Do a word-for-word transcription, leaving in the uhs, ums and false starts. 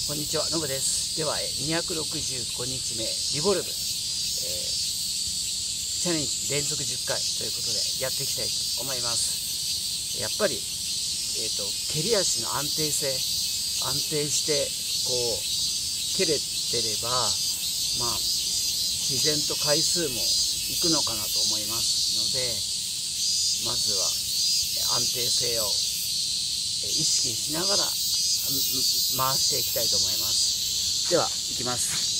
こんにちは、のぶです。では、にひゃくろくじゅうごにちめ、リボルブ、えー、チャレンジ連続じゅっかいということでやっていきたいと思います。やっぱり、えーと、蹴り足の安定性、安定して、こう、蹴れてれば、まあ、自然と回数もいくのかなと思いますので、まずは安定性を意識しながら回していきたいと思います。では、いきます。